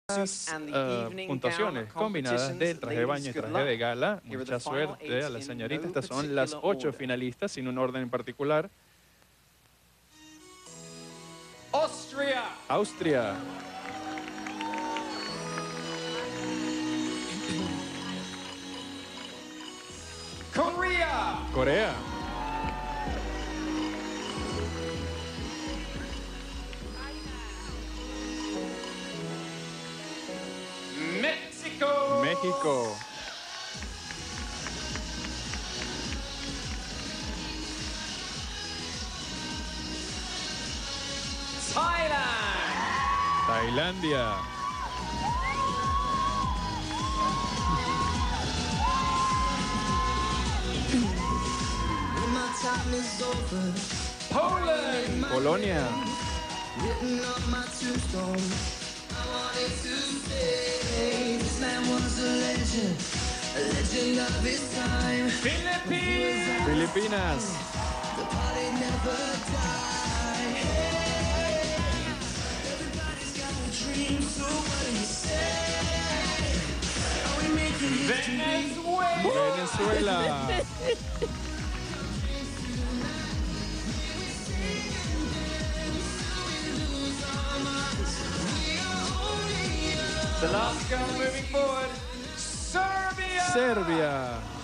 puntuaciones combinadas del traje de baño y traje de gala. Mucha suerte a la señorita. Estas son las 8 finalistas sin un orden en particular. Austria. Corea. México. Tailandia. Polonia. Filipinas. Venezuela. The last girl moving forward, Serbia.